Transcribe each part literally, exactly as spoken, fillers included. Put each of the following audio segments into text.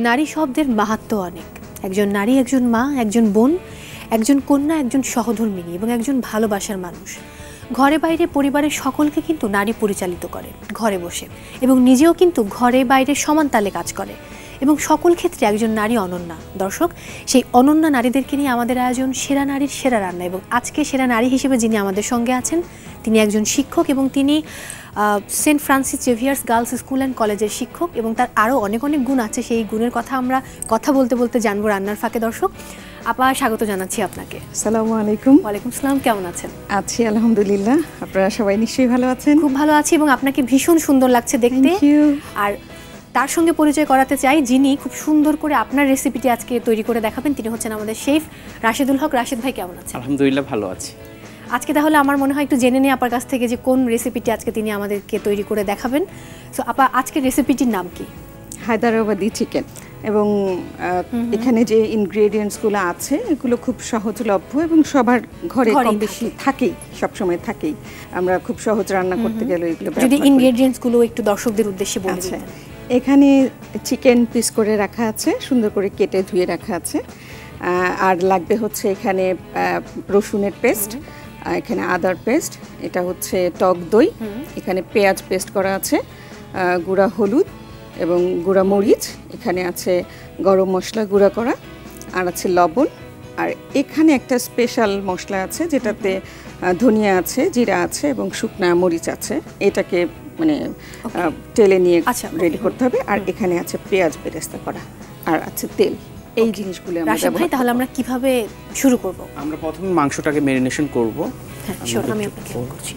নারী শব্দের মাহাত্ম্য অনেক। একজন নারী, একজন মা, একজন বোন, একজন কন্যা, একজন সহধর্মিণী এবং একজন ভালোবাসার মানুষ। ঘরে বাইরে পরিবারের সকলকে কিন্তু নারী পরিচালিত করে ঘরে বসে, এবং নিজেও কিন্তু ঘরে বাইরে সমান তালে কাজ করে, এবং সকল ক্ষেত্রে একজন নারী অনন্যা। দর্শক, সেই অনন্যা নারীদেরকে নিয়ে আমাদের আয়োজন সেরা নারীর সেরা রান্না, এবং আজকে সেরা নারী হিসেবে যিনি আমাদের সঙ্গে আছেন তিনি একজন শিক্ষক, এবং তিনি Saint Francis Xavier's girls school and কলেজের শিক্ষক, এবং তার আরও অনেক অনেক গুণ আছে। সেই গুণের কথা আমরা কথা বলতে বলতে জানবো রান্নার ফাঁকে। দর্শক, আপা স্বাগত জানাচ্ছি আপনাকে। আসসালামু আলাইকুম। ওয়ালাইকুম আসসালাম, কেমন আছেন? আছি আলহামদুলিল্লাহ, আপনারা সবাই নিশ্চয়ই ভালো আছেন? খুব ভালো আছি, এবং আপনাকে ভীষণ সুন্দর লাগছে দেখতে। আর তার সঙ্গে পরিচয় করাতে চাই যিনি খুব সুন্দর করে আপনার রেসিপিটি আজকে তৈরি করে দেখাবেন, তিনি হচ্ছেন আমাদের শেফ রাশেদুল হক। রাশেদ ভাই কেমন আছেন? আলহামদুলিল্লাহ ভালো আছি। আজকে তাহলে আমার মনে হয় একটু জেনে নিই আপনার কাছ থেকে যে কোন রেসিপিটি আজকে তিনি আমাদেরকে তৈরি করে দেখাবেন। সো আপা, আজকের রেসিপিটির নাম কি? হায়দ্রাবাদি চিকেন। এবং এখানে যে ইনগ্রেডিয়েন্টসগুলো আছে এগুলো খুব সহজলভ্য এবং সবার ঘরে কম বেশি থাকেই, সবসময় থাকেই। আমরা খুব সহজ রান্না করতে গেলে এগুলো যদি ইনগ্রেডিয়েন্টসগুলো একটু দর্শকদের উদ্দেশ্যে বলে দিতেন। এখানে চিকেন পিস করে রাখা আছে, সুন্দর করে কেটে ধুয়ে রাখা আছে। আর লাগবে হচ্ছে এখানে রসুনের পেস্ট, এখানে আদার পেস্ট, এটা হচ্ছে টক দই, এখানে পেঁয়াজ পেস্ট করা আছে, গুঁড়া হলুদ এবং গুঁড়া মরিচ, এখানে আছে গরম মশলা গুঁড়া করা, আর আছে লবণ। আর এখানে একটা স্পেশাল মশলা আছে যেটাতে ধনিয়া আছে, জিরা আছে এবং শুকনা মরিচ আছে। এটাকে মানে তেলে নিয়ে রেডি করতে হবে। আর এখানে আছে পেঁয়াজ বেরেস্তা করা, আর আছে তেল। এই জিনিসগুলো আমরা রাশেদ ভাই, তাহলে আমরা কিভাবে শুরু করব? আমরা প্রথমে মাংসটাকে ম্যারিনেশন করব। হ্যাঁ শিওর, আমি আপনাকে হেল্প করছি।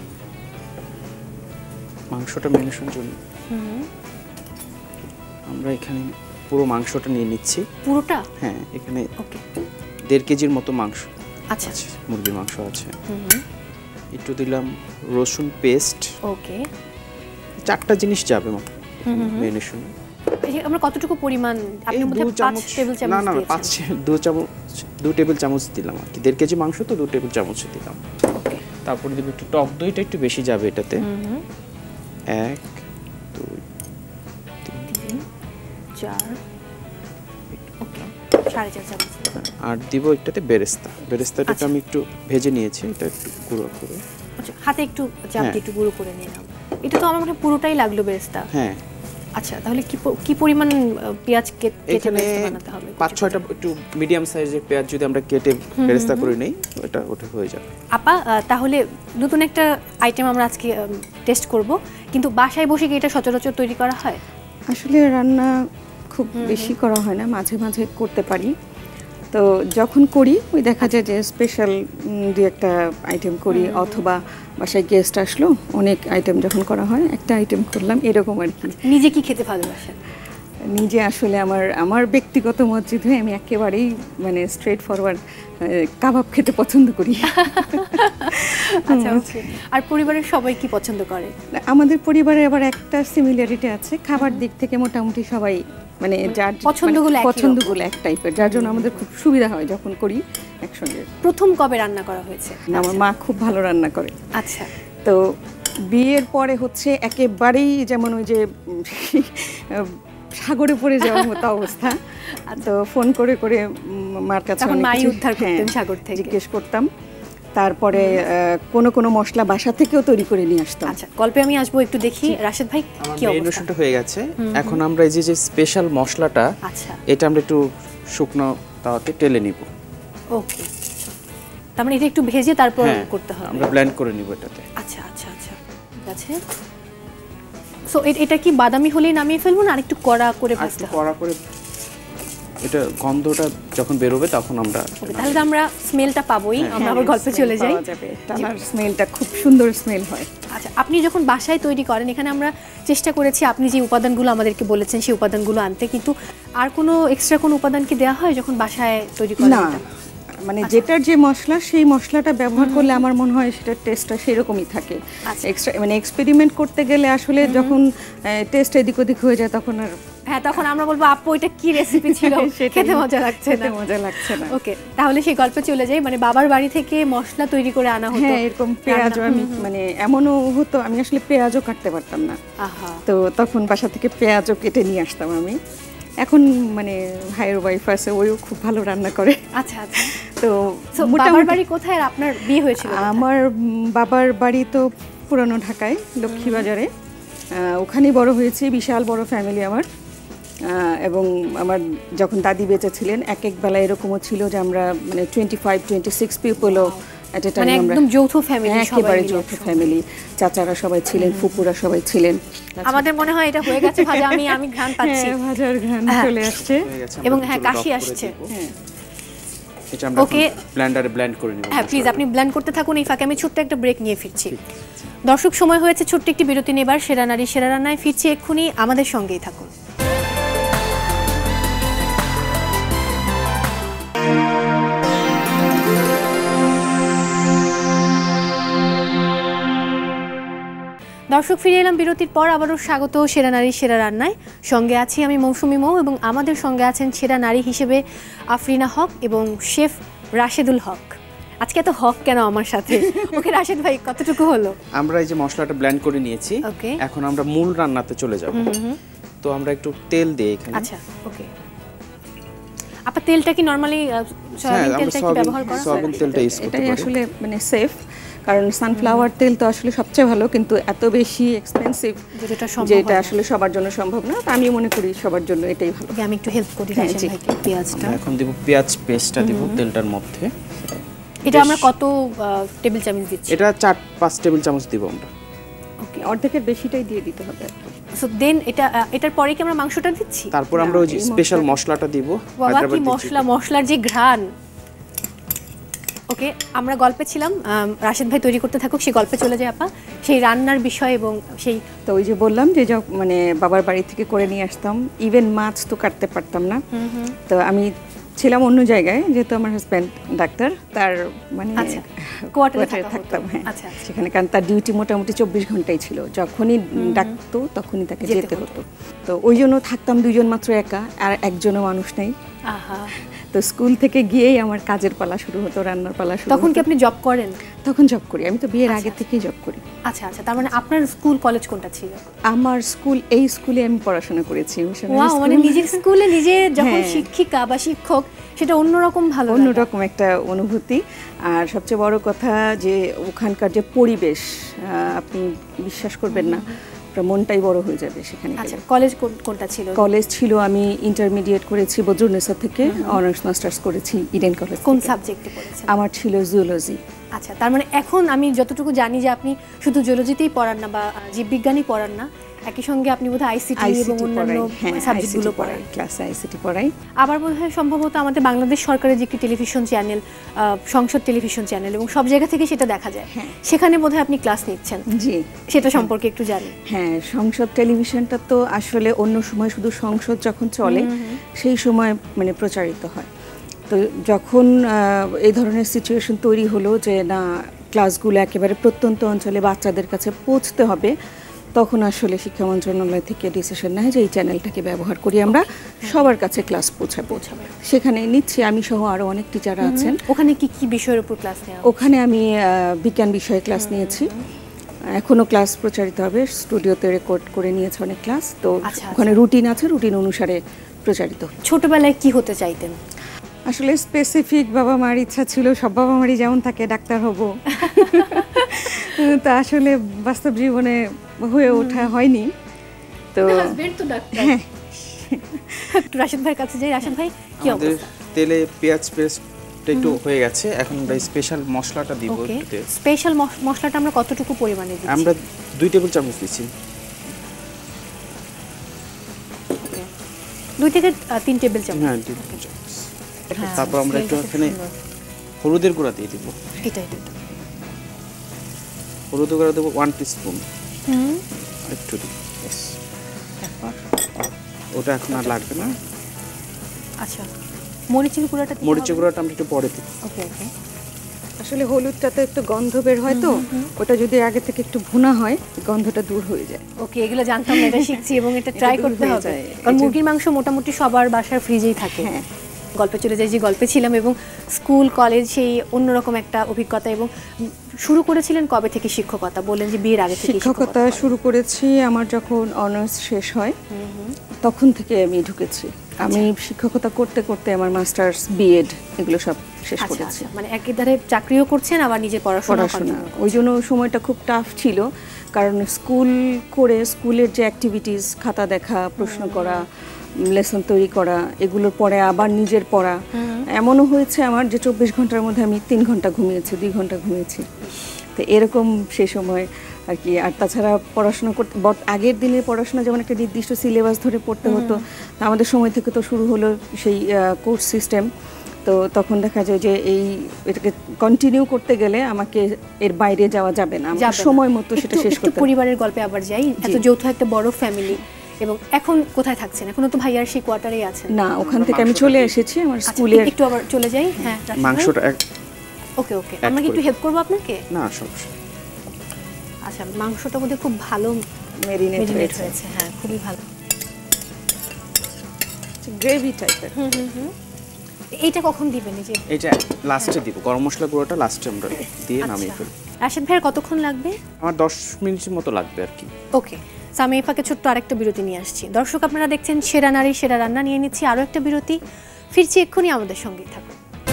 মাংসটা ম্যারিনেশনের জন্য আমরা এখানে পুরো মাংসটা নিয়ে নিচ্ছি। পুরোটা? হ্যাঁ, এখানে ওকে দেড় কেজির মতো মাংস। আচ্ছা, মুরগির মাংস আছে। একটু দিলাম রসুন পেস্ট। ওকে, চারটা জিনিস যাবে ম্যারিনেশনে। আমরা কতটুকু পরিমাণ? আপনি মধ্যে পাঁচ টেবিল চামচ? না না, পাঁচ দু চামচ দু টেবিল চামচ দিলাম আর কি। দেড় কেজি মাংস তো দু টেবিল চামচ দিলাম। ওকে, তারপরে দিব একটু টক দইটা, একটু বেশি যাবে এটাতে। এক দুই তিন চার, ওকে, সাড়ে চার চামচ। আর দিব একটাতে বেরেস্তা। বেরেস্তাটাকে আমি একটু ভেজে নিয়েছি, এটা একটু গুঁড়ো করে। আচ্ছা, হাতে একটু চাপ দিয়ে একটু গুঁড়ো করে নিলাম। এটা তো আমার মনে হয় পুরোটাই লাগলো বেরেস্তা। হ্যাঁ। আচ্ছা, তাহলে কি কি পরিমাণ পেঁয়াজ কেটে বেরেস্তা বানাতে হবে? পাঁচ ছয়টা একটু মিডিয়াম সাইজের পেঁয়াজ যদি আমরা কেটে বেরেস্তা করে নেই, ওটা ওটা হয়ে যাবে। আপা, তাহলে নতুন একটা আইটেম আমরা আজকে টেস্ট করব, কিন্তু বাসায় বসে কি এটা সচরাচর তৈরি করা হয়? আসলে রান্না খুব বেশি করা হয় না, মাঝে মাঝে করতে পারি। তো যখন করি ওই দেখা যায় যে স্পেশাল দু একটা আইটেম করি, অথবা বাসায় গেস্ট আসলো, অনেক আইটেম যখন করা হয় একটা আইটেম করলাম, এরকম আর কি। নিজে কি খেতে ভালোবাসেন? নিজে আসলে আমার আমার ব্যক্তিগত মসজিদ হয়ে আমি একেবারেই মানে স্ট্রেট ফরওয়ার্ড কাবাব খেতে পছন্দ করি। আচ্ছা, আর পরিবারের সবাই কি পছন্দ করে? আমাদের পরিবারে আবার একটা সিমিলারিটি আছে, খাবার দিক থেকে মোটামুটি সবাই মানে যার পছন্দগুলো পছন্দগুলো এক টাইপের, যার জন্য আমাদের খুব সুবিধা হয় যখন করি একসঙ্গে। প্রথম কবে রান্না করা হয়েছে? আমার মা খুব ভালো রান্না করে। আচ্ছা, তো বিয়ের পরে হচ্ছে একেবারেই যেমন ওই যে সাগরে পড়ে যাওয়ার মতো অবস্থা। তো ফোন করে করে মার কাছে জিজ্ঞেস করতাম, তারপরে কোনো কোনো মশলা বাসা থেকেও তৈরি করে নিয়ে আসতাম। আচ্ছা, গল্পে আমি আসবো, একটু দেখি রাশেদ ভাই কি অবস্থা। ম্যারিনেশনটা হয়ে গেছে, এখন আমরা এই যে যে স্পেশাল মশলাটা, আচ্ছা, এটা আমরা একটু শুকনো তাওয়াতে টেলে নিব। ওকে, তার মানে এটা একটু ভেজে তারপর করতে হবে? আমরা ব্লেন্ড করে নিব এটাতে। আচ্ছা আচ্ছা আচ্ছা, ঠিক আছে। সো এটা কি বাদামি হলেই নামিয়ে ফেলবো না আরেকটু কড়া করে ভাজতে হবে? কড়া করে, এটা গন্ধটা যখন বের হবে তখন আমরা, তাহলে আমরা স্মেলটা পাবোই। আমরা আবার গল্পে চলে যাই, তার স্মেলটা খুব সুন্দর স্মেল হয়। আচ্ছা, আপনি যখন বাসায় তৈরি করেন, এখানে আমরা চেষ্টা করেছি আপনি যে উপাদানগুলো আমাদেরকে বলেছেন সেই উপাদানগুলো আনতে, কিন্তু আর কোনো এক্সট্রা কোনো উপাদান কি দেওয়া হয় যখন বাসায় তৈরি করেন? না, মানে যেটার যে মশলা সেই মশলাটা ব্যবহার করলে আমার মনে হয় সেটার টেস্টটা সেরকমই থাকে। এক্সট্রা মানে এক্সপেরিমেন্ট করতে গেলে আসলে যখন টেস্ট এদিক ওদিক হয়ে যায় তখন আর, হ্যাঁ, তখন আমরা বলবো আপু এটা কি রেসিপি ছিল, খেতে মজা লাগছে না, মজা লাগছে না। ওকে, তাহলে সেই গল্পে চলে যাই। মানে বাবার বাড়ি থেকে মশলা তৈরি করে আনা হতো? হ্যাঁ, এরকম পেঁয়াজও আমি মানে এমনও হতো, আমি আসলে পেঁয়াজও কাটতে পারতাম না। তো তখন বাসা থেকে পেঁয়াজও কেটে নিয়ে আসতাম আমি। এখন মানে ভাইয়ের ওয়াইফ আছে, ওইও খুব ভালো রান্না করে। আচ্ছা আচ্ছা। তো বাবার বাড়ি কোথায় আর আপনার বিয়ে হয়েছিল? আমার বাবার বাড়ি তো পুরানো ঢাকায়, লক্ষ্মীবাজারে। ওখানেই বড় হয়েছি, বিশাল বড় ফ্যামিলি আমার। এবং আমার যখন দাদি বেঁচে ছিলেন এক এক বেলা এরকমও ছিল যে আমরা মানে টোয়েন্টি ফাইভ টোয়েন্টি সিক্স পিপলও এট এ টাইম, একদম যৌথ ফ্যামিলি, একেবারে যৌথ ফ্যামিলি। চাচারা সবাই ছিলেন, ফুপুরা সবাই ছিলেন। আমাদের মনে হয় এটা হয়ে গেছে ভাজা, আমি আমি ঘ্রাণ পাচ্ছি, ভাজার ঘ্রাণ চলে আসছে এবং হ্যাঁ কাশি আসছে। হ্যাঁ, এটা আমরা ওকে ব্লেন্ডারে ব্লেন্ড করে নিব। হ্যাঁ প্লিজ আপনি ব্লেন্ড করতে থাকুন, এই ফাঁকে আমি ছোট্ট একটা ব্রেক নিয়ে ফিরছি। দর্শক, সময় হয়েছে ছোট্ট একটি বিরতি নেবার। সেরা নারী সেরা রান্নায় ফিরছি এক্ষুনি, আমাদের সঙ্গেই থাকুন। দর্শক, ফিরে এলাম বিরতির পর, আবারও স্বাগত সেরা নারী সেরা রান্নায়। সঙ্গে আছি আমি মৌসুমি মৌ, এবং আমাদের সঙ্গে আছেন সেরা নারী হিসেবে আফরিনা হক এবং শেফ রাশেদুল হক। আজকে এত হক কেন আমার সাথে? ওকে রাশেদ ভাই, কতটুকু হলো? আমরা এই যে মশলাটা ব্লেন্ড করে নিয়েছি, এখন আমরা মূল রান্নাতে চলে যাব। তো আমরা একটু তেল দেই এখানে। আচ্ছা ওকে। আপা তেলটা কি নরমালি সয়াবিন তেলটা কি ব্যবহার করা হয়? সয়াবিন তেলটা ইউজ করতে পারি। এটা আসলে মানে সেফ, কারণ সানফ্লাওয়ার তেল তো আসলে সবচেয়ে ভালো, কিন্তু এত বেশি এক্সপেন্সিভ যেটা আসলে সবার জন্য সম্ভব না। আমি মনে করি সবার জন্য এটাই ভালো। আমি একটু হেল্প করি রাশেদ ভাইকে। পেঁয়াজটা এখন দেব, পেঁয়াজ পেস্টটা দেব তেলটার মধ্যে। এটা আমরা কত টেবিল চামচ দিচ্ছি? এটা চার পাঁচ টেবিল চামচ দিব আমরা। ওকে, অর্ধেকের বেশিটাই দিয়ে দিতে হবে। সো দেন এটা এটার পরে কি আমরা মাংসটা দিচ্ছি? তারপর আমরা ওই স্পেশাল মশলাটা দিব। বাবা কি মশলা, মশলার যে ঘ্রাণ। ওকে, আমরা গল্পে ছিলাম, রাশেদ ভাই তৈরি করতে থাকুক, সেই গল্পে চলে যায় আপা সেই রান্নার বিষয়। এবং সেই তো ওই যে বললাম যে মানে বাবার বাড়ি থেকে করে নিয়ে আসতাম, ইভেন মাছ তো কাটতে পারতাম না। তো আমি ছিলাম অন্য জায়গায়, যেহেতু আমার হাজব্যান্ড ডাক্তার, তার মানে কোয়ার্টারে থাকতাম। হ্যাঁ সেখানে, কারণ তার ডিউটি মোটামুটি চব্বিশ ঘন্টাই ছিল, যখনই ডাকতো তখনই তাকে যেতে হতো। তো ওই জন্য থাকতাম দুইজন মাত্র, একা, আর একজনও মানুষ নেই। তো স্কুল থেকে গিয়েই আমার কাজের পালা শুরু হতো, রান্নার পালা শুরু। তখন কি আপনি জব করেন? তখন জব করি, আমি তো বিয়ের আগে থেকেই জব করি। আচ্ছা আচ্ছা, তার মানে আপনার স্কুল কলেজ কোনটা ছিল? আমার স্কুল, এই স্কুলে আমি পড়াশোনা করেছি। ওয়াও, মানে নিজের স্কুলে নিজে যখন শিক্ষিকা বা শিক্ষক, সেটা অন্যরকম ভালো, অন্যরকম একটা অনুভূতি। আর সবচেয়ে বড় কথা যে ওখানকার যে পরিবেশ, আপনি বিশ্বাস করবেন না, মনটাই বড় হয়ে যাবে সেখানে। আচ্ছা, কলেজ কোনটা ছিল? কলেজ ছিল, আমি ইন্টারমিডিয়েট করেছি বজরুন্নেসা থেকে, অনার্স মাস্টার্স করেছি ইডেন কলেজ। কোন সাবজেক্টে পড়েছেন? আমার ছিল জুলজি। আচ্ছা, তার মানে এখন আমি যতটুকু জানি যে আপনি শুধু জুলজিতেই পড়ান না বা জীববিজ্ঞানই পড়ান না, একই সঙ্গে আপনি বোধহয় আইসিটি এবং অন্যান্য সাবজেক্টগুলো পড়ান। ক্লাসে আইসিটি পড়াই। আবার বোধহয় সম্ভবত আমাদের বাংলাদেশ সরকারের যে একটি television channel, Sangsad television channel, এবং সব জায়গা থেকে সেটা দেখা যায়, সেখানে বোধহয় আপনি ক্লাস নিচ্ছেন। জি, সেটা সম্পর্কে একটু জানি। হ্যাঁ, সংসদ টেলিভিশনটা তো আসলে অন্য সময় শুধু সংসদ যখন চলে সেই সময় মানে প্রচারিত হয়। তো যখন এই ধরনের সিচুয়েশন তৈরি হলো যে না, ক্লাসগুলো একেবারে প্রত্যন্ত অঞ্চলে বাচ্চাদের কাছে পৌঁছতে হবে, তখন আসলে শিক্ষা মন্ত্রণালয় থেকে ডিসিশন নেয় যে এই চ্যানেলটাকে ব্যবহার করি আমরা, সবার কাছে ক্লাস পৌঁছা পৌঁছাবে। সেখানে নিচ্ছি আমি সহ আরও অনেক টিচাররা আছেন। ওখানে কি কি বিষয়ের উপর ক্লাস নেওয়া? ওখানে আমি বিজ্ঞান বিষয়ে ক্লাস নিয়েছি, এখনও ক্লাস প্রচারিত হবে, স্টুডিওতে রেকর্ড করে নিয়েছে অনেক ক্লাস। তো ওখানে রুটিন আছে, রুটিন অনুসারে প্রচারিত। ছোটবেলায় কি হতে চাইতেন? আসলে স্পেসিফিক বাবা মার ইচ্ছা ছিল, সব বাবা মারই যেমন থাকে, ডাক্তার হব। তা আসলে বাস্তব জীবনে হয়ে ওঠা হয়নি। তো হ্যাঁ, রাশেদ ভাইয়ের কাছে যাই। রাশেদ ভাই, কি অবস্থা? তেলে পেঁয়াজ পেস্ট একটু হয়ে গেছে, এখন আমরা স্পেশাল মশলাটা দিব। স্পেশাল মশলাটা আমরা কতটুকু পরিমাণে দিচ্ছি? আমরা দুই টেবিল চামচ দিচ্ছি। দুই থেকে তিন টেবিল চামচ। হ্যাঁ, দুই টেবিল চামচ। তারপর আমরা একটু এখানে হলুদের গুঁড়া দিয়ে দিব। এটাই দিতে হলুদের গুঁড়া দেবো ওয়ান টিস্পুন। হুম, একটু দিই। ওটা এখন আর লাগবে না। আচ্ছা, মরিচের গুঁড়াটা মরিচের গুঁড়াটা আমরা একটু পরে দিই। ওকে ওকে। আসলে হলুদটা তো একটু গন্ধ বের হয়, তো ওটা যদি আগে থেকে একটু ভুনা হয় গন্ধটা দূর হয়ে যায়। ওকে, এগুলো জানতাম না, এটা শিখছি এবং এটা ট্রাই করতে হবে। কারণ মুরগির মাংস মোটামুটি সবার বাসার ফ্রিজেই থাকে। হ্যাঁ, গল্পে চলে যাই, যে গল্পে ছিলাম, এবং স্কুল কলেজ সেই অন্যরকম একটা অভিজ্ঞতা। এবং শুরু করেছিলেন কবে থেকে শিক্ষকতা? বললেন যে বিয়ের আগে থেকে শিক্ষকতা শুরু করেছি আমার যখন অনার্স শেষ হয়, তখন থেকে আমি ঢুকেছি। আমি শিক্ষকতা করতে করতে আমার মাস্টার্স বিএড এগুলো সব শেষ করেছি। মানে একইধারে চাকরিও করছেন আবার নিজের পড়াশোনা। ওই জন্য সময়টা খুব টাফ ছিল, কারণ স্কুল করে স্কুলের যে অ্যাক্টিভিটিস, খাতা দেখা, প্রশ্ন করা, লেসন তৈরি করা, এগুলোর পরে আবার নিজের পড়া, এমনও হয়েছে আমার যে চব্বিশ ঘন্টার মধ্যে আমি তিন ঘন্টা ঘুমিয়েছি, দুই ঘন্টা ঘুমিয়েছি। তো এরকম সেই সময় আর কি। আর তাছাড়া পড়াশোনা করতে, আগের দিনের পড়াশোনা যেমন একটা নির্দিষ্ট সিলেবাস ধরে পড়তে হতো, আমাদের সময় থেকে তো শুরু হলো সেই কোর্স সিস্টেম। তো তখন দেখা যায় যে এই এটাকে কন্টিনিউ করতে গেলে আমাকে এর বাইরে যাওয়া যাবে না, আমার সময় মতো সেটা শেষ করতে হবে। পরিবারের গল্পে আবার যাই, এত যৌথ একটা বড় ফ্যামিলি, এবং এখন কোথায় থাকছেন? এখনো তো ভাইয়ার সেই কোয়ার্টারেই আছেন? না, ওখান থেকে আমি চলে এসেছি আমার স্কুলে। একটু আবার চলে যাই। হ্যাঁ, মাংসটা ওকে ওকে আমরা কি একটু হেল্প করব আপনাকে? না, সমস্যা। আচ্ছা, মাংসটা বোধহয় খুব ভালো ম্যারিনেট হয়েছে। হ্যাঁ, খুবই ভালো, গ্রেভি টাইপের। হুম হুম হুম। এইটা কখন দিবেন? এই যে এটা লাস্টে দিব, গরম মশলা গুঁড়োটা লাস্টে আমরা দিয়ে নামিয়ে ফেলব। রাশেদ ভাইয়ের কতক্ষণ লাগবে? আমার দশ মিনিটের মতো লাগবে আর কি। ওকে, আমি এই ফাঁকে ছোট্ট আরেকটা বিরতি নিয়ে আসছি। দর্শক, আপনারা দেখছেন সেরা নারী সেরা রান্না, নিয়ে নিচ্ছি আরও একটা বিরতি। ফিরছি এক্ষুনি, আমাদের সঙ্গেই থাকুন।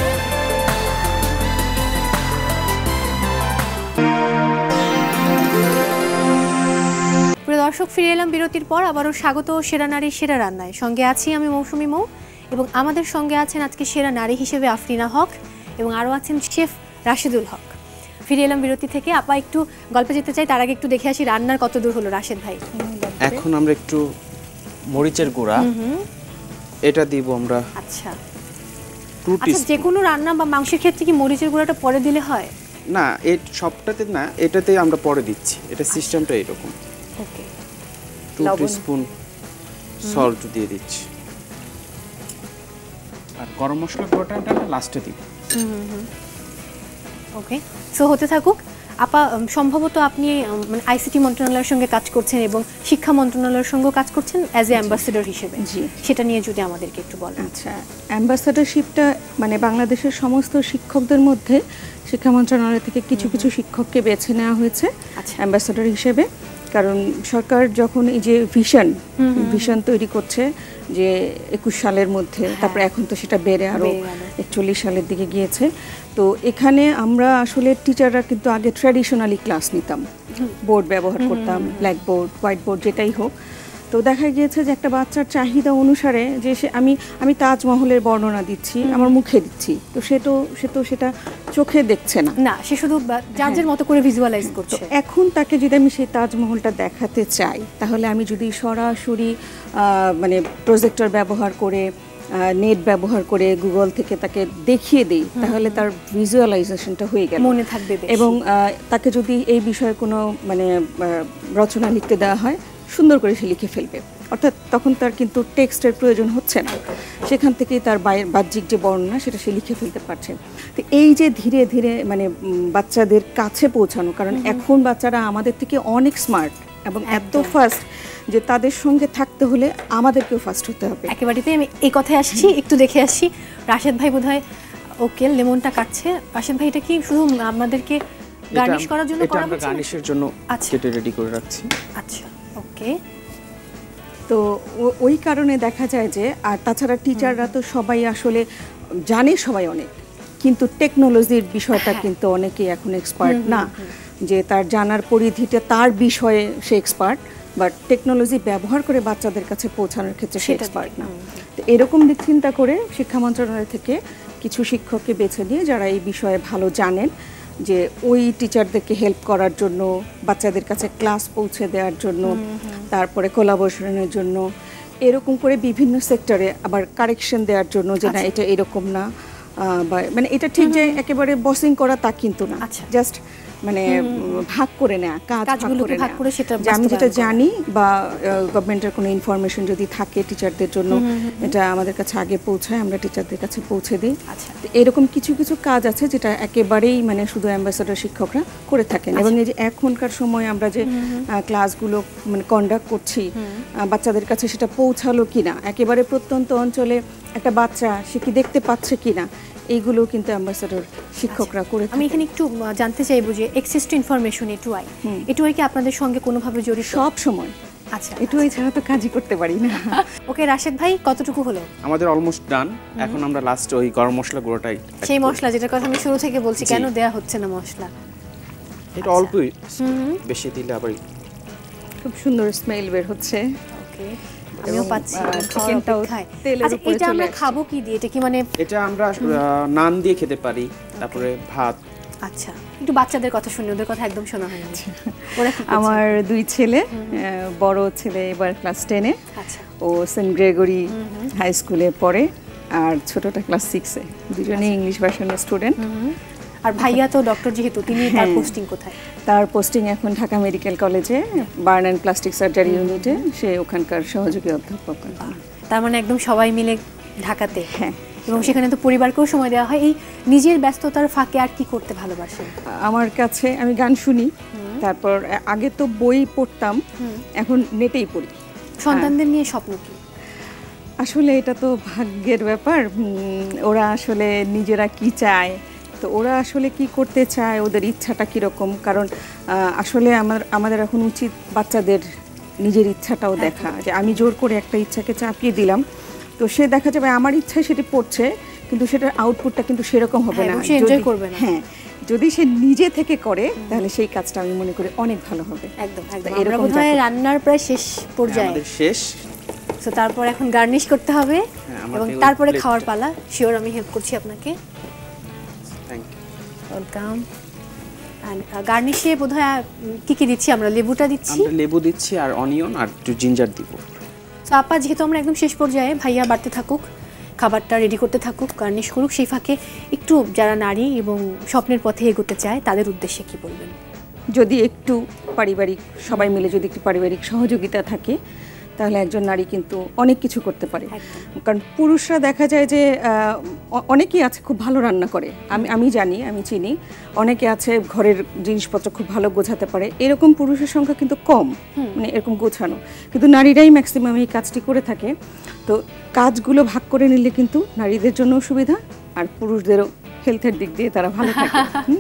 প্রিয় দর্শক, ফিরে এলাম বিরতির পর। আবারও স্বাগত সেরা নারী সেরা রান্নায়। সঙ্গে আছি আমি মৌসুমি মৌ, এবং আমাদের সঙ্গে আছেন আজকে সেরা নারী হিসেবে আফরিনা হক, এবং আরও আছেন শেফ রাশেদুল হক। ফিরে এলাম বিরতি থেকে। আপা, একটু গল্পে যেতে চাই, তার আগে একটু দেখে আসি রান্নার কত দূর হলো রাশেদ ভাই। এখন আমরা একটু মরিচের গুঁড়া এটা দিব আমরা। আচ্ছা আচ্ছা, যে কোনো রান্না বা মাংসের ক্ষেত্রে কি মরিচের গুঁড়াটা পরে দিলে হয়? না, এই সবটাতে না, এটাতে আমরা পরে দিচ্ছি। এটা সিস্টেমটা এরকম। ওকে, টু টিস্পুন সল্ট দিয়ে দিচ্ছি, আর গরম মশলা গুঁড়োটা আমরা লাস্টে দিব। ওকে, সো হতে থাকুক। আপা, সম্ভবত আপনি মানে আইসিটি মন্ত্রণালয়ের সঙ্গে কাজ করছেন এবং শিক্ষা মন্ত্রণালয়ের সঙ্গে কাজ করছেন অ্যাজ এ অ্যাম্বাসেডর হিসেবে। জি, সেটা নিয়ে যদি আমাদেরকে একটু বলেন। আচ্ছা, অ্যাম্বাসেডরশিপটা মানে বাংলাদেশের সমস্ত শিক্ষকদের মধ্যে শিক্ষা মন্ত্রণালয় থেকে কিছু কিছু শিক্ষককে বেছে নেওয়া হয়েছে অ্যাম্বাসেডর হিসেবে। কারণ সরকার যখন এই যে ভিশন ভিশন তৈরি করছে যে একুশ সালের মধ্যে, তারপরে এখন তো সেটা বেড়ে আরও একচল্লিশ সালের দিকে গিয়েছে। তো এখানে আমরা আসলে টিচাররা কিন্তু আগে ট্র্যাডিশনালি ক্লাস নিতাম, বোর্ড ব্যবহার করতাম, ব্ল্যাক বোর্ড, হোয়াইট বোর্ড, যেটাই হোক। তো দেখা গিয়েছে যে একটা বাচ্চার চাহিদা অনুসারে যে সে আমি আমি তাজমহলের বর্ণনা দিচ্ছি, আমার মুখে দিচ্ছি, তো সে তো সে তো সেটা চোখে দেখছে না, না সে শুধু যার মতো করে ভিজুয়ালাইজ করছে। এখন তাকে যদি আমি সেই তাজমহলটা দেখাতে চাই, তাহলে আমি যদি সরাসরি মানে প্রজেক্টর ব্যবহার করে, নেট ব্যবহার করে, গুগল থেকে তাকে দেখিয়ে দিই, তাহলে তার ভিজুয়ালাইজেশনটা হয়ে গেল, মনে থাকবে। এবং তাকে যদি এই বিষয়ে কোনো মানে রচনা লিখতে দেওয়া হয়, সুন্দর করে সে লিখে ফেলবে। অর্থাৎ তখন তার কিন্তু টেক্সটের প্রয়োজন হচ্ছে না, সেখান থেকেই তার বাইরের বাহ্যিক যে বর্ণনা সেটা সে লিখে ফেলতে পারছে। তো এই যে ধীরে ধীরে মানে বাচ্চাদের কাছে পৌঁছানো, কারণ এখন বাচ্চারা আমাদের থেকে অনেক স্মার্ট এবং এত ফাস্ট যে তাদের সঙ্গে থাকতে হলে আমাদেরকেও ফাস্ট হতে হবে। একেবারেই আমি এই কথায় আসছি, একটু দেখে আসি। রাশেদ ভাই বোধহয় ওকে লেমনটা কাটছে। রাশেদ ভাই, এটা কি শুধু আমাদেরকে গার্নিশ করার জন্য করা হচ্ছে? এটা গার্নিশের জন্য কেটে রেডি করে রাখছি। আচ্ছা, ওকে। তো ওই কারণে দেখা যায় যে, আর তাছাড়া টিচাররা তো সবাই আসলে জানে সবাই অনেক, কিন্তু টেকনোলজির বিষয়টা কিন্তু অনেকেই এখন এক্সপার্ট না, যে তার জানার পরিধিটা তার বিষয়ে সে এক্সপার্ট, বাট টেকনোলজি ব্যবহার করে বাচ্চাদের কাছে পৌঁছানোর ক্ষেত্রে সে এক্সপার্ট না। তো এরকম দিক চিন্তা করে শিক্ষা মন্ত্রণালয় থেকে কিছু শিক্ষককে বেছে নিয়ে যারা এই বিষয়ে ভালো জানেন, যে ওই টিচারদেরকে হেল্প করার জন্য, বাচ্চাদের কাছে ক্লাস পৌঁছে দেওয়ার জন্য, তারপরে কোলাবোরেশনের জন্য, এরকম করে বিভিন্ন সেক্টরে আবার কারেকশন দেওয়ার জন্য, যে না এটা এরকম না, বা মানে এটা ঠিক যে একেবারে বসিং করা তা কিন্তু না, জাস্ট মানে ভাগ করে নেওয়া, কাজ ভাগ করে নেওয়া। আমি যেটা জানি বা গভর্নমেন্টের কোনো ইনফরমেশন যদি থাকে টিচারদের জন্য, এটা আমাদের কাছে আগে পৌঁছায়, আমরা টিচারদের কাছে পৌঁছে দিই। এরকম কিছু কিছু কাজ আছে যেটা একেবারেই মানে শুধু অ্যাম্বাসেডর শিক্ষকরা করে থাকেন। এবং এই যে এখনকার সময় আমরা যে ক্লাসগুলো মানে কন্ডাক্ট করছি, বাচ্চাদের কাছে সেটা পৌঁছালো কিনা, একেবারে প্রত্যন্ত অঞ্চলে একটা বাচ্চা সে কি দেখতে পাচ্ছে কিনা, এইগুলো কিন্তু অ্যাম্বাসেডর শিক্ষকরা করে। আমি এখানে একটু জানতে চাইবো যে access to information, A2I A2I কি আপনাদের সঙ্গে কোনোভাবে জড়িত? সব সময় আচ্ছা, একটু এছাড়া তো কাজই করতে পারি না। ওকে রাশেদ ভাই, কতটুকু হলো? আমাদের অলমোস্ট ডান। এখন আমরা লাস্ট ওই গরম মশলা গুঁড়োটাই, সেই মশলা যেটার কথা আমি শুরু থেকে বলছি, কেন দেয়া হচ্ছে না মশলা? এটা অল্পই, বেশি দিলে আবার খুব সুন্দর স্মেল বের হচ্ছে। ওকে, আমিও পাচ্ছি। চিকেনটাও তেলের উপরে চলে। এটা আমরা খাবো কি দিয়ে? এটা কি মানে এটা আমরা নান দিয়ে খেতে পারি, তারপরে ভাত। আচ্ছা, একটু বাচ্চাদের কথা শুনি, ওদের কথা একদম শোনা হয়নি। ওরা কি? আমার দুই ছেলে, বড় ছেলে এবার ক্লাস টেনে, আচ্ছা, ও সেন্ট গ্রেগরি হাই স্কুলে পড়ে, আর ছোটটা ক্লাস সিক্সে। দুজনেই ইংলিশ ভার্সনের স্টুডেন্ট। আর ভাইয়া তো ডক্টর, যেহেতু তিনি, তার পোস্টিং কোথায়? তার পোস্টিং এখন ঢাকা মেডিকেল কলেজে বার্ন অ্যান্ড প্লাস্টিক সার্জারি ইউনিটে, সে ওখানকার সহযোগী অধ্যাপক। তার মানে একদম সবাই মিলে ঢাকাতে। হ্যাঁ, এবং সেখানে তো পরিবারকেও সময় দেওয়া হয়। এই নিজের ব্যস্ততার ফাঁকে আর কি করতে ভালোবাসেন? আমার কাছে আমি গান শুনি, তারপর আগে তো বই পড়তাম, এখন নেটেই পড়ি। সন্তানদের নিয়ে স্বপ্ন কি? আসলে এটা তো ভাগ্যের ব্যাপার, ওরা আসলে নিজেরা কি চায়, তো ওরা আসলে কি করতে চায়, ওদের ইচ্ছাটা কীরকম। কারণ আসলে আমার আমাদের এখন উচিত বাচ্চাদের নিজের ইচ্ছাটাও দেখা, যে আমি জোর করে একটা ইচ্ছাকে চাপিয়ে দিলাম, তো সে দেখা যাবে আমার ইচ্ছায় সেটি পড়ছে, কিন্তু সেটার আউটপুটটা কিন্তু সেরকম হবে না। হ্যাঁ, যদি সে নিজে থেকে করে তাহলে সেই কাজটা আমি মনে করি অনেক ভালো হবে। একদম একদম। আমরা বোধহয় রান্নার প্রায় শেষ পর্যায়ে, আমাদের শেষ। তো তারপর এখন গার্নিশ করতে হবে এবং তারপরে খাওয়ার পালা। শিওর, আমি হেল্প করছি আপনাকে। Thank you, welcome. এন্ড গার্নিশে বোধহয় কি কি দিচ্ছি আমরা? লেবুটা দিচ্ছি, আমরা লেবু দিচ্ছি আর অনিয়ন আর একটু জিঞ্জার দিব। তো আপা, যেহেতু আমরা একদম শেষ পর্যায়ে, ভাইয়া বাড়তে থাকুক, খাবারটা রেডি করতে থাকুক, গার্নিশ করুক, সেই ফাঁকে একটু যারা নারী এবং স্বপ্নের পথে এগোতে চায় তাদের উদ্দেশ্যে কি বলবেন? যদি একটু পারিবারিক, সবাই মিলে যদি একটু পারিবারিক সহযোগিতা থাকে, তাহলে একজন নারী কিন্তু অনেক কিছু করতে পারে। কারণ পুরুষরা দেখা যায় যে অনেকেই আছে খুব ভালো রান্না করে, আমি আমি জানি, আমি চিনি, অনেকে আছে ঘরের জিনিসপত্র খুব ভালো গোছাতে পারে, এরকম পুরুষের সংখ্যা কিন্তু কম, মানে এরকম গোছানো। কিন্তু নারীরাই ম্যাক্সিমাম এই কাজটি করে থাকে। তো কাজগুলো ভাগ করে নিলে কিন্তু নারীদের জন্যও সুবিধা, আর পুরুষদেরও হেলথের দিক দিয়ে তারা ভালো থাকে।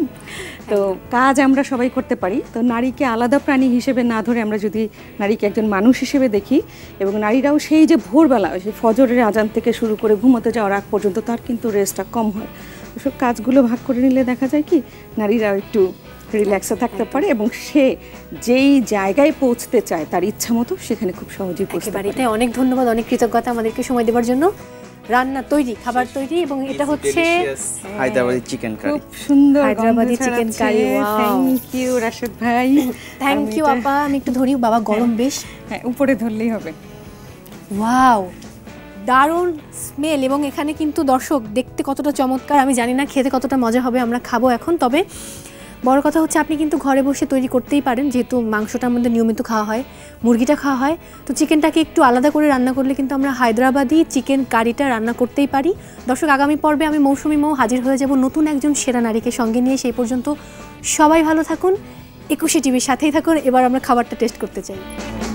তো কাজ আমরা সবাই করতে পারি। তো নারীকে আলাদা প্রাণী হিসেবে না ধরে আমরা যদি নারীকে একজন মানুষ হিসেবে দেখি, এবং নারীরাও সেই যে ভোরবেলা, সেই ফজরের আজান থেকে শুরু করে ঘুমোতে যাওয়ার আগ পর্যন্ত তার কিন্তু রেস্টটা কম হয়। ওসব কাজগুলো ভাগ করে নিলে দেখা যায় কি নারীরাও একটু রিল্যাক্সে থাকতে পারে, এবং সে যেই জায়গায় পৌঁছতে চায় তার ইচ্ছা মতো সেখানে খুব সহজেই পৌঁছতে পারে। একেবারে। অনেক ধন্যবাদ, অনেক কৃতজ্ঞতা আমাদেরকে সময় দেওয়ার জন্য। রান্না তৈরি, খাবার তৈরি, এবং এটা হচ্ছে হায়দ্রাবাদি চিকেন কারি। খুব সুন্দর Hyderabadi chicken curry. Thank you Rashed ভাই। থ্যাংক ইউ আপা। আমি একটু ধরি, বাবা গরম বেশ। হ্যাঁ, উপরে ধরলেই হবে। ওয়াও, দারুণ স্মেল। এবং এখানে কিন্তু দর্শক দেখতে কতটা চমৎকার, আমি জানি না খেতে কতটা মজা হবে, আমরা খাবো এখন। তবে বড় কথা হচ্ছে আপনি কিন্তু ঘরে বসে তৈরি করতেই পারেন, যেহেতু মাংসটার মধ্যে নিয়মিত খাওয়া হয়, মুরগিটা খাওয়া হয়, তো চিকেনটাকে একটু আলাদা করে রান্না করলে কিন্তু আমরা হায়দ্রাবাদি চিকেন কারিটা রান্না করতেই পারি। দর্শক, আগামী পর্বে আমি মৌসুমি মৌ হাজির হয়ে যাব নতুন একজন সেরা নারীকে সঙ্গে নিয়ে। সেই পর্যন্ত সবাই ভালো থাকুন, একুশে টিভির সাথেই থাকুন। এবার আমরা খাবারটা টেস্ট করতে চাই।